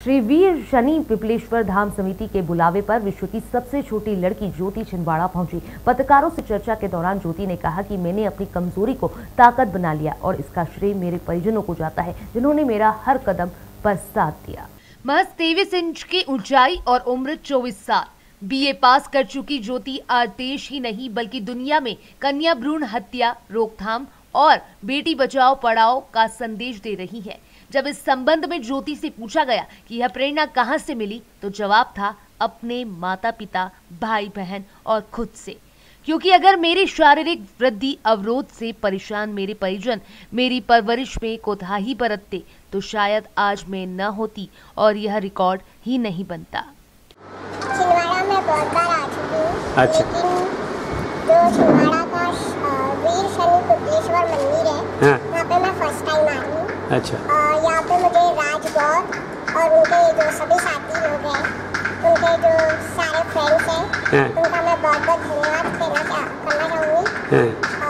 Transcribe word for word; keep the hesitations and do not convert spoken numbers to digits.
श्री वीर शनि पिपलेश्वर धाम समिति के बुलावे पर विश्व की सबसे छोटी लड़की ज्योति छिंदवाड़ा पहुंची। पत्रकारों से चर्चा के दौरान ज्योति ने कहा कि मैंने अपनी कमजोरी को ताकत बना लिया और इसका श्रेय मेरे परिजनों को जाता है, जिन्होंने मेरा हर कदम पर साथ दिया। महज तेईस इंच की ऊंचाई और उम्र चौबीस साल, बीए पास कर चुकी ज्योति आज देश ही नहीं बल्कि दुनिया में कन्या भ्रूण हत्या रोकथाम और बेटी बचाओ पढ़ाओ का संदेश दे रही है। जब इस संबंध में ज्योति से पूछा गया कि यह प्रेरणा कहां से मिली, तो जवाब था अपने माता पिता, भाई बहन और खुद से। क्योंकि अगर मेरी शारीरिक वृद्धि अवरोध से परेशान मेरे परिजन मेरी परवरिश में कोताही बरतते तो शायद आज मैं न होती और यह रिकॉर्ड ही नहीं बनता। छिंदवाड़ा में बहुत बार आ चुकी हूँ। अच्छा। लेकिन जो छिंदवाड़ा का वीर शनि पिपलेश्वर मंदिर है, हाँ। वहाँ पे मैं फर्स्ट टाइम आई हूँ। अच्छा। यहाँ पे मुझे राज गौर और उनके जो सभी साथी लोग हैं, उनके जो सारे फ्रेंड्स हैं, हाँ। उनका मैं बहुत बहुत धन्यवाद देना चाह करना चाहूँगी। हाँ।